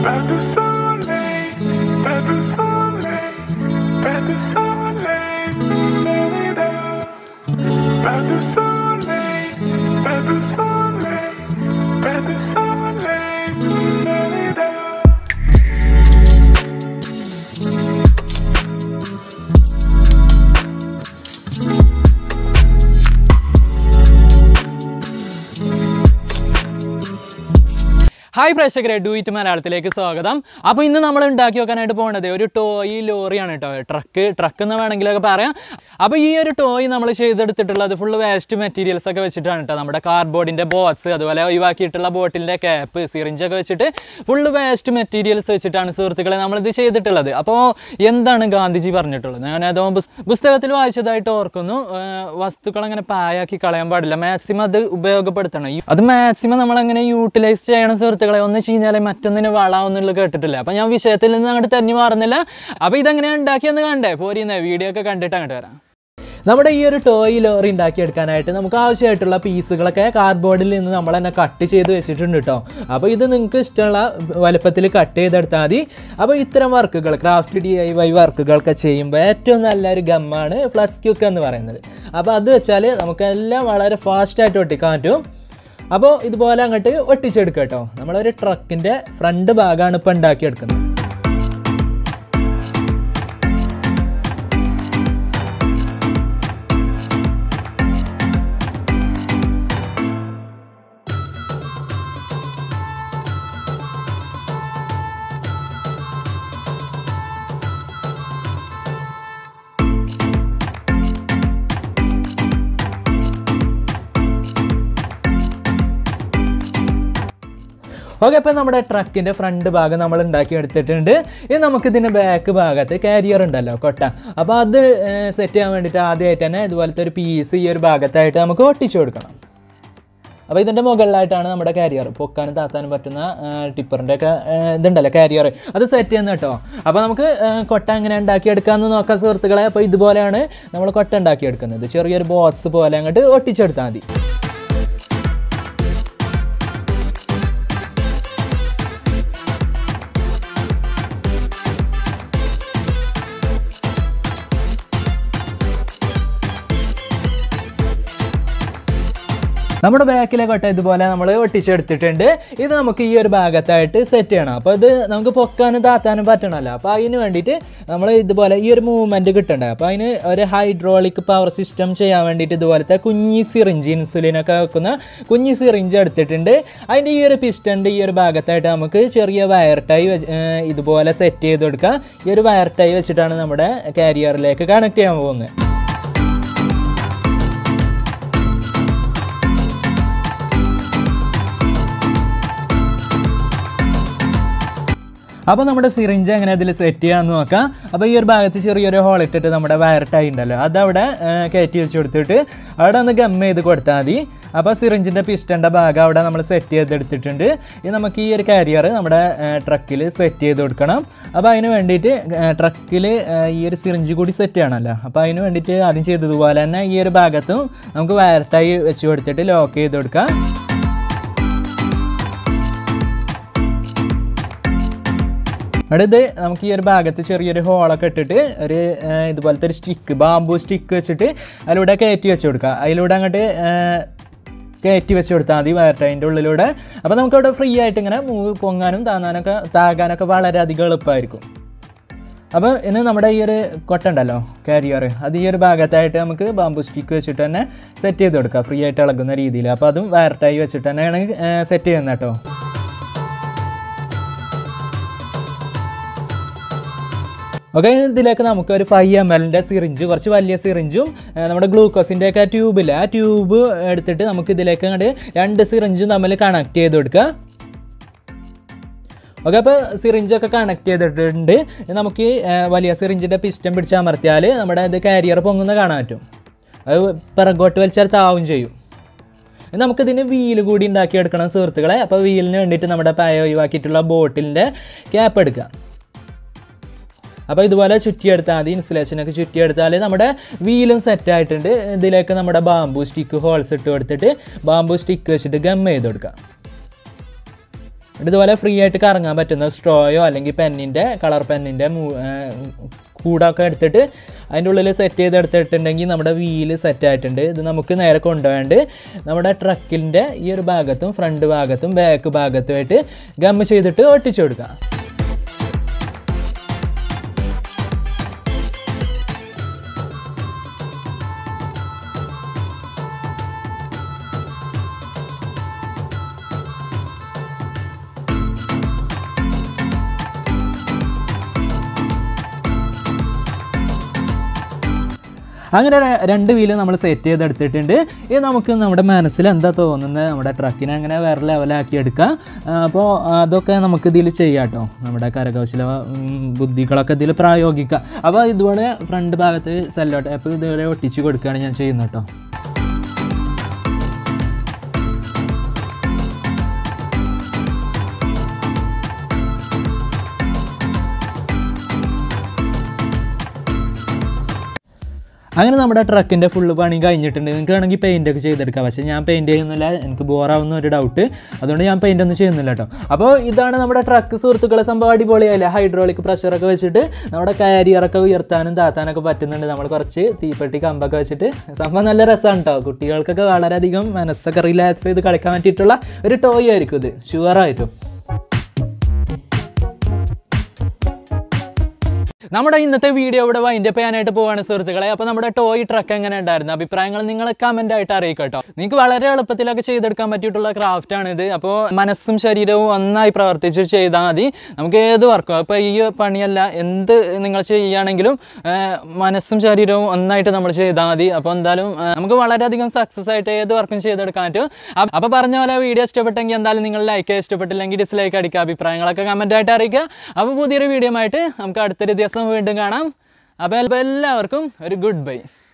Pas de soleil, pas de soleil, pas de soleil, la-la-la. Pas de soleil, pas de soleil, pas de soleil, la-la-la. Hi പ്രേക്ഷകരെ, do it മലയാളത്തിലേക്ക് സ്വാഗതം. അപ്പോൾ ഇന്ന് നമ്മൾ ഉണ്ടാക്കി വെക്കാനായിട്ട് പോകുന്നത് ഒരു ടോയ് ലോറിയാണ് കേട്ടോ. ട്രക്ക് എന്ന് വേണമെങ്കിലൊക്കെ പറയാം. അപ്പോൾ ഈ ഒരു ടോയ് നമ്മൾ ചെയ്തെടുത്തിട്ടുള്ളത് ഫുള്ള് വേസ്റ്റ് മെറ്റീരിയൽസ് ഒക്കെ വെച്ചിട്ടാണ് കേട്ടോ. നമ്മുടെ കാർഡ്ബോർഡിൻ്റെ ബോക്സ്, അതുപോലെ ഒഴിവാക്കിയിട്ടുള്ള ബോട്ടിലിൻ്റെ ക്യാപ്പ്, സിറിഞ്ചൊക്കെ വെച്ചിട്ട് ഫുള്ള് വേസ്റ്റ് മെറ്റീരിയൽസ് വെച്ചിട്ടാണ് സുഹൃത്തുക്കളെ നമ്മളിത് ചെയ്തിട്ടുള്ളത്. അപ്പോൾ എന്താണ് ഗാന്ധിജി പറഞ്ഞിട്ടുള്ളത്? ഞാനത് പുസ്തകത്തിൽ വായിച്ചതായിട്ട് ഓർക്കുന്നു. വസ്തുക്കൾ അങ്ങനെ പായാക്കി കളയാൻ പാടില്ല, മാക്സിമം അത് ഉപയോഗപ്പെടുത്തണം. അത് മാക്സിമം നമ്മളങ്ങനെ യൂട്ടിലൈസ് ചെയ്യണം സുഹൃത്തുക്കളെ. ഒന്ന് കഴിഞ്ഞാൽ മറ്റൊന്നിന് വളാവുന്നുള്ളത് കേട്ടിട്ടില്ല. അപ്പോൾ ഞാൻ വിഷയത്തിൽ നിന്ന് അങ്ങോട്ട് തെന്നി മാറുന്നില്ല. അപ്പോൾ ഇതെങ്ങനെയാണ് ഉണ്ടാക്കിയെന്ന് കണ്ടേ പോരുന്നേ, വീഡിയോ ഒക്കെ കണ്ടിട്ട് അങ്ങോട്ട് വരാം. നമ്മുടെ ഈ ഒരു ടോയ് ലോറി ഉണ്ടാക്കിയെടുക്കാനായിട്ട് നമുക്ക് ആവശ്യമായിട്ടുള്ള പീസുകളൊക്കെ കാർഡ്ബോർഡിൽ നിന്ന് നമ്മൾ തന്നെ കട്ട് ചെയ്ത് വെച്ചിട്ടുണ്ട് കേട്ടോ. അപ്പോൾ ഇത് നിങ്ങൾക്ക് ഇഷ്ടമുള്ള വലുപ്പത്തിൽ കട്ട് ചെയ്തെടുത്താൽ മതി. അപ്പോൾ ഇത്തരം വർക്കുകൾ, ക്രാഫ്റ്റ് DIY വർക്കുകൾക്ക് ചെയ്യുമ്പോൾ ഏറ്റവും നല്ലൊരു ഗമ്മാണ് ഫ്ലക്സ് ക്യൂക്ക് എന്ന് പറയുന്നത്. അപ്പോൾ അത് വെച്ചാൽ നമുക്കെല്ലാം വളരെ ഫാസ്റ്റായിട്ട് ഒട്ടിക്കാൻ പറ്റും. അപ്പോൾ ഇതുപോലെ അങ്ങോട്ട് ഒട്ടിച്ചെടുക്കുക കേട്ടോ. നമ്മളൊരു ട്രക്കിൻ്റെ ഫ്രണ്ട് ഭാഗമാണ് ഇപ്പോൾ ഉണ്ടാക്കിയെടുക്കുന്നത്. ഓക്കെ, അപ്പോൾ നമ്മുടെ ട്രക്കിൻ്റെ ഫ്രണ്ട് ഭാഗം നമ്മൾ ഉണ്ടാക്കി എടുത്തിട്ടുണ്ട്. ഇനി നമുക്കിതിൻ്റെ ബാക്ക് ഭാഗത്ത് കാരിയർ ഉണ്ടല്ലോ, കൊട്ട. അപ്പോൾ അത് സെറ്റ് ചെയ്യാൻ വേണ്ടിയിട്ട് ആദ്യമായിട്ട് തന്നെ ഇതുപോലത്തെ ഒരു പീസ് ഈ ഒരു ഭാഗത്തായിട്ട് നമുക്ക് ഒട്ടിച്ചു കൊടുക്കണം. അപ്പോൾ ഇതിൻ്റെ മുകളിലായിട്ടാണ് നമ്മുടെ കാരിയർ, പൊക്കാനും താത്താനും പറ്റുന്ന ടിപ്പറിൻ്റെ ഒക്കെ ഇതുണ്ടല്ലോ കാരിയർ, അത് സെറ്റ് ചെയ്യുന്നത് കേട്ടോ. അപ്പോൾ നമുക്ക് കൊട്ട എങ്ങനെ ഉണ്ടാക്കിയെടുക്കാമെന്ന് നോക്കാം സുഹൃത്തുക്കളെ. അപ്പോൾ ഇതുപോലെയാണ് നമ്മൾ കൊട്ട ഉണ്ടാക്കിയെടുക്കുന്നത്. ചെറിയൊരു ബോക്സ് പോലെ അങ്ങോട്ട് ഒട്ടിച്ചെടുത്താൽ മതി. നമ്മുടെ ബാക്കിലെ കൊട്ട ഇതുപോലെ നമ്മൾ ഒട്ടിച്ചെടുത്തിട്ടുണ്ട്. ഇത് നമുക്ക് ഈ ഒരു ഭാഗത്തായിട്ട് സെറ്റ് ചെയ്യണം. അപ്പോൾ ഇത് നമുക്ക് പൊക്കാനും താത്താനും പറ്റണമല്ലോ. അപ്പോൾ അതിന് വേണ്ടിയിട്ട് നമ്മൾ ഇതുപോലെ ഈ ഒരു മൂവ്മെൻറ്റ് കിട്ടണ്ടേ. അപ്പോൾ അതിന് ഒരു ഹൈഡ്രോളിക് പവർ സിസ്റ്റം ചെയ്യാൻ വേണ്ടിയിട്ട് ഇതുപോലത്തെ കുഞ്ഞി സിറിഞ്ച്, ഇൻസുലിനൊക്കെ വെക്കുന്ന കുഞ്ഞി സിറിഞ്ച് എടുത്തിട്ടുണ്ട്. അതിൻ്റെ ഈ ഒരു പിസ്റ്റൻ്റെ ഈ ഒരു ഭാഗത്തായിട്ട് നമുക്ക് ചെറിയ വയർ ടൈ ഇതുപോലെ സെറ്റ് ചെയ്ത് കൊടുക്കുക. ഈ ഒരു വയർ ടൈ വെച്ചിട്ടാണ് നമ്മുടെ കാരിയറിലേക്ക് കണക്ട് ചെയ്യാൻ പോകുന്നത്. അപ്പോൾ നമ്മുടെ സിറിഞ്ച് എങ്ങനെ അതിൽ സെറ്റ് ചെയ്യാമെന്ന് നോക്കാം. അപ്പോൾ ഈ ഒരു ഭാഗത്ത് ചെറിയൊരു ഹോൾ ഇട്ടിട്ട് നമ്മുടെ വയർ ടൈ ഉണ്ടല്ലോ, അതവിടെ കയറ്റി വെച്ച് കൊടുത്തിട്ട് അവിടെ ഒന്ന് ഗം ചെയ്ത് കൊടുത്താൽ മതി. അപ്പോൾ സിറിഞ്ചിൻ്റെ പിസ്റ്റൻ്റെ ഭാഗം അവിടെ നമ്മൾ സെറ്റ് ചെയ്തെടുത്തിട്ടുണ്ട്. ഇനി നമുക്ക് ഈ ഒരു കാരിയർ നമ്മുടെ ട്രക്കിൽ സെറ്റ് ചെയ്ത് കൊടുക്കണം. അപ്പോൾ അതിന് വേണ്ടിയിട്ട് ട്രക്കിൽ ഈ ഒരു സിറിഞ്ച് കൂടി സെറ്റ് ചെയ്യണമല്ലോ. അപ്പോൾ അതിന് വേണ്ടിയിട്ട് ആദ്യം ചെയ്തതുപോലെ തന്നെ ഈ ഒരു ഭാഗത്തും നമുക്ക് വയർ ടൈ വെച്ച് കൊടുത്തിട്ട് ലോക്ക് ചെയ്ത് കൊടുക്കാം. അടുത്ത് നമുക്ക് ഈ ഒരു ഭാഗത്ത് ചെറിയൊരു ഹോളൊക്കെ ഇട്ടിട്ട് ഒരു ഇതുപോലത്തെ ഒരു സ്റ്റിക്ക്, ബാമ്പു സ്റ്റിക്ക് വെച്ചിട്ട് അതിലൂടെ കയറ്റി വെച്ച് കൊടുക്കുക. അതിലൂടെ അങ്ങോട്ട് കയറ്റി വെച്ച് കൊടുത്താൽ മതി വയർ ടൈൻ്റെ ഉള്ളിലൂടെ. അപ്പോൾ നമുക്കവിടെ ഫ്രീ ആയിട്ട് ഇങ്ങനെ പൊങ്ങാനും താകാനൊക്കെ വളരെയധികം എളുപ്പമായിരിക്കും. അപ്പോൾ ഇനി നമ്മുടെ ഈ ഒരു കൊട്ട ഉണ്ടല്ലോ കാരിയർ, അത് ഈ ഒരു ഭാഗത്തായിട്ട് നമുക്ക് ബാമ്പു സ്റ്റിക്ക് വെച്ചിട്ട് തന്നെ സെറ്റ് ചെയ്ത് കൊടുക്കുക, ഫ്രീ ആയിട്ട് ഇളകുന്ന രീതിയിൽ. അപ്പോൾ അതും വയർ ടൈ വെച്ചിട്ട് തന്നെയാണ് സെറ്റ് ചെയ്യുന്നത് കേട്ടോ. ഓക്കെ, ഇതിലേക്ക് നമുക്ക് ഒരു 5 ml സിറിഞ്ച്, കുറച്ച് വലിയ സിറിഞ്ചും നമ്മുടെ ഗ്ലൂക്കോസിൻ്റെ ഒക്കെ ട്യൂബില്ല, ആ ട്യൂബ് എടുത്തിട്ട് നമുക്ക് ഇതിലേക്ക് അങ്ങോട്ട് 2 സിറിഞ്ചും തമ്മിൽ കണക്ട് ചെയ്ത് കൊടുക്കുക. ഓക്കെ, അപ്പോൾ സിറിഞ്ചൊക്കെ കണക്ട് ചെയ്തിട്ടുണ്ട്. നമുക്ക് വലിയ സിറിഞ്ചിൻ്റെ പിസ്റ്റം പിടിച്ചമർത്തിയാൽ നമ്മുടെ ഇത് കാരിയർ പൊങ്ങുന്ന കാണാൻ പറ്റും. അത് പിറകോട്ട് വലിച്ചാൽ താവും ചെയ്യും. നമുക്കിതിന് വീല് കൂടി ഉണ്ടാക്കിയെടുക്കണം സുഹൃത്തുക്കളെ. അപ്പോൾ വീലിന് വേണ്ടിയിട്ട് നമ്മുടെ പായ ഒഴിവാക്കിയിട്ടുള്ള ബോട്ടിലിൻ്റെ ക്യാപ്പ് എടുക്കുക. അപ്പോൾ ഇതുപോലെ ചുറ്റിയെടുത്താൽ മതി, ഇൻസുലേഷനൊക്കെ ചുറ്റിയെടുത്താൽ നമ്മുടെ വീലും സെറ്റായിട്ടുണ്ട്. ഇതിലേക്ക് നമ്മുടെ ബാമ്പു സ്റ്റിക്ക് ഹോൾസ് ഇട്ട് കൊടുത്തിട്ട് ബാമ്പു സ്റ്റിക്ക് വെച്ചിട്ട് ഗം ചെയ്ത് കൊടുക്കുക. ഇതുപോലെ ഫ്രീ ആയിട്ട് കറങ്ങാൻ പറ്റുന്ന സ്ട്രോയോ അല്ലെങ്കിൽ പെന്നിൻ്റെ കളർ പെന്നിൻ്റെ കൂടൊക്കെ എടുത്തിട്ട് അതിൻ്റെ ഉള്ളിൽ സെറ്റ് ചെയ്തെടുത്തിട്ടുണ്ടെങ്കിൽ നമ്മുടെ വീല് സെറ്റായിട്ടുണ്ട്. ഇത് നമുക്ക് നേരെ കൊണ്ടുപോയാണ്ട് നമ്മുടെ ട്രക്കിൻ്റെ ഈ ഒരു ഭാഗത്തും ഫ്രണ്ട് ഭാഗത്തും ബാക്ക് ഭാഗത്തുമായിട്ട് ഗം ചെയ്തിട്ട് ഒട്ടിച്ചു കൊടുക്കാം. അങ്ങനെ 2 വീല് നമ്മൾ സെറ്റ് ചെയ്തെടുത്തിട്ടുണ്ട്. ഇത് നമുക്ക് നമ്മുടെ മനസ്സിൽ എന്താ തോന്നുന്നത് നമ്മുടെ ട്രക്കിനെ അങ്ങനെ വേറെ ലെവലാക്കി എടുക്കാം. അപ്പോൾ അതൊക്കെ നമുക്ക് ഇതിൽ ചെയ്യാം കേട്ടോ. നമ്മുടെ കരകൗശല ബുദ്ധികളൊക്കെ ഇതിൽ പ്രായോഗിക്കാം. അപ്പോൾ ഇതുപോലെ ഫ്രണ്ട് ഭാഗത്ത് സെല്ലോ ടേപ്പ് ഇതുപോലെ ഒട്ടിച്ച് കൊടുക്കുകയാണ് ഞാൻ ചെയ്യുന്നത് കേട്ടോ. അങ്ങനെ നമ്മുടെ ട്രക്കിൻ്റെ ഫുള്ള് പണി കഴിഞ്ഞിട്ടുണ്ട്. നിങ്ങൾക്ക് വേണമെങ്കിൽ പെയിൻറ്റൊക്കെ ചെയ്തെടുക്കാം. പക്ഷേ ഞാൻ പെയിൻറ്റ് ചെയ്യുന്നില്ല, എനിക്ക് ബോറാവുന്ന ഒരു ഡൗട്ട്, അതുകൊണ്ട് ഞാൻ പെയിൻ്റ് ഒന്നും ചെയ്യുന്നില്ല കേട്ടോ. അപ്പോൾ ഇതാണ് നമ്മുടെ ട്രക്ക് സുഹൃത്തുക്കളെ. സംഭവം അടിപൊളിയായില്ലേ? ഹൈഡ്രോളിക് പ്രഷറൊക്കെ വെച്ചിട്ട് നമ്മുടെ കാരിയറൊക്കെ ഉയർത്താനും താത്താനൊക്കെ പറ്റുന്നുണ്ട്. നമ്മൾ കുറച്ച് തീപ്പെട്ടി കമ്പൊക്കെ വെച്ചിട്ട് സംഭവം നല്ല രസമാണ് കേട്ടോ. കുട്ടികൾക്കൊക്കെ വളരെയധികം മനസ്സൊക്കെ റിലാക്സ് ചെയ്ത് കളിക്കാൻ പറ്റിയിട്ടുള്ള ഒരു ടോയ് ആയിരിക്കും ഇത്, ഷുവറായിട്ടും. നമ്മുടെ ഇന്നത്തെ വീഡിയോ ഇവിടെ വൈൻഡപ്പ് ചെയ്യാനായിട്ട് പോവാണ് സുഹൃത്തുക്കളെ. അപ്പോൾ നമ്മുടെ ടോയ് ട്രക്ക് എങ്ങനെ ഉണ്ടായിരുന്നു, അഭിപ്രായങ്ങൾ നിങ്ങൾ കമൻ്റ് ആയിട്ട് അറിയിക്കുക കേട്ടോ. നിങ്ങൾക്ക് വളരെ എളുപ്പത്തിലൊക്കെ ചെയ്തെടുക്കാൻ പറ്റിയിട്ടുള്ള ക്രാഫ്റ്റാണിത്. അപ്പോൾ മനസ്സും ശരീരവും ഒന്നായി പ്രവർത്തിച്ച് ചെയ്താൽ മതി. നമുക്ക് ഏത് വർക്കും, അപ്പോൾ ഈ പണിയല്ല എന്ത് നിങ്ങൾ ചെയ്യുകയാണെങ്കിലും മനസ്സും ശരീരവും ഒന്നായിട്ട് നമ്മൾ ചെയ്താൽ മതി. അപ്പോൾ എന്തായാലും നമുക്ക് വളരെയധികം സക്സസ് ആയിട്ട് ഏത് വർക്കും ചെയ്തെടുക്കാൻ പറ്റും. അപ്പോൾ പറഞ്ഞ പോലെ വീഡിയോ ഇഷ്ടപ്പെട്ടെങ്കിൽ എന്തായാലും നിങ്ങൾ ലൈക്ക് ചെയ്യുക, ഇഷ്ടപ്പെട്ടില്ലെങ്കിൽ ഡിസ്ലൈക്ക് അടിക്കുക, അഭിപ്രായങ്ങളൊക്കെ കമൻ്റ് ആയിട്ട് അറിയിക്കുക. അപ്പോൾ പുതിയൊരു വീഡിയോ ആയിട്ട് നമുക്ക് അടുത്തൊരു ദിവസം വീണ്ടും കാണാം. അപ്പോൾ എല്ലാവർക്കും ഒരു ഗുഡ് ബൈ.